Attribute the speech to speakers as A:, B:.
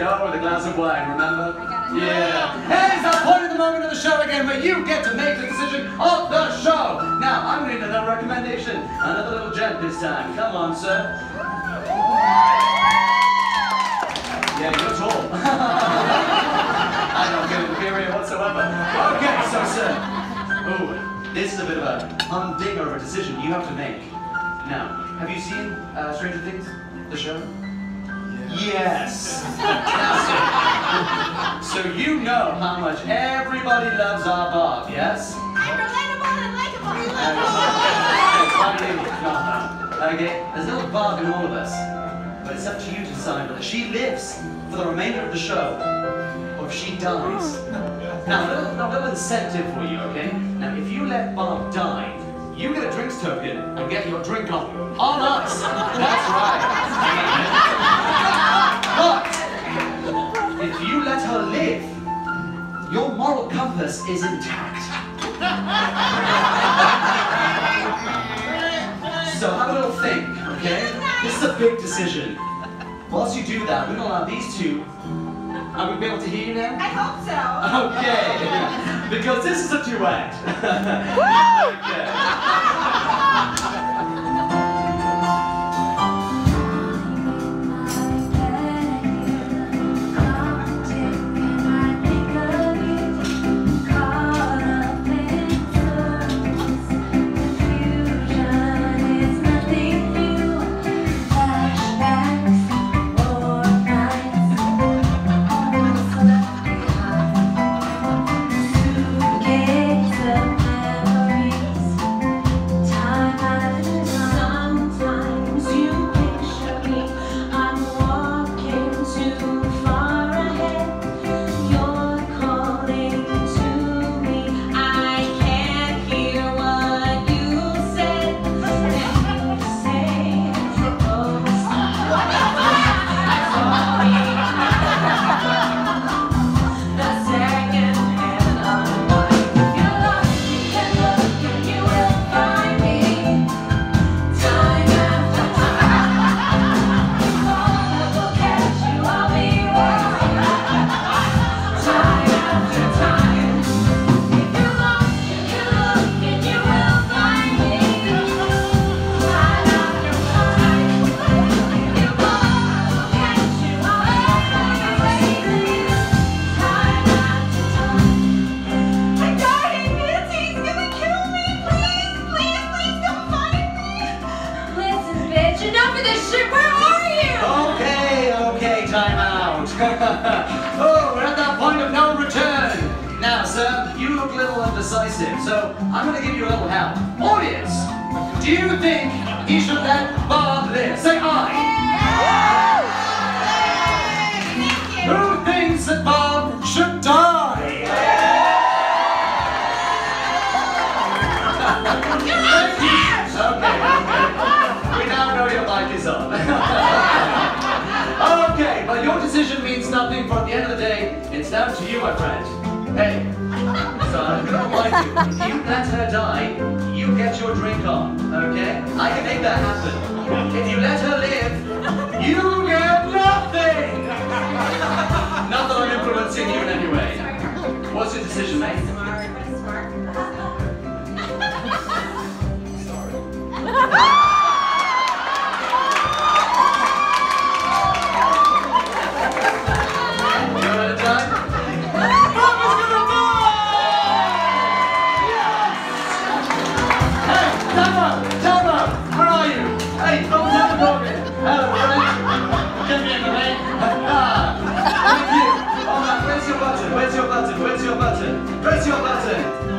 A: go with a glass of wine, remember? Yeah. Hey, it's that point in the moment of the show again where you get to make the decision of the show. Now, I'm going to need another recommendation. Another little gent this time. Come on, sir. Yeah, you're tall. I don't get inferior whatsoever. Okay, so, sir. Ooh, this is a bit of a humdinger of a decision you have to make. Now, have you seen Stranger Things, the show? Yes. Now, so you know how much everybody loves our Bob, yes?
B: I'm relatable and likable.
A: Okay, there's a little Bob in all of us, but it's up to you to decide whether she lives for the remainder of the show or if she dies. Now, a little incentive for you, okay? Now, if you let Bob die, you get a drinks token and get your drink on us. That's right. But if you let her live, your moral compass is intact. So have a little think, okay? This is a big decision. Whilst you do that, we're going to allow these two. Are we able to hear you now?
B: I hope so.
A: Okay, because this is a duet. Okay. Oh, we're at that point of no return. Now, sir, you look a little undecisive, so I'm going to give you a little help. Audience, do you think he should let Bob live? Say aye.
B: Yay!
A: Who thinks that Bob should die? Okay. We now know your mic is on. Okay, but your decision means nothing, for at the end of the day, it's down to you, my friend. Hey, so I'm going to remind you, if you let her die, you get your drink on, okay? I can make that happen. If you let her live, you get nothing! Not that I'm influencing you in any way. What's your decision, mate? Where's your button?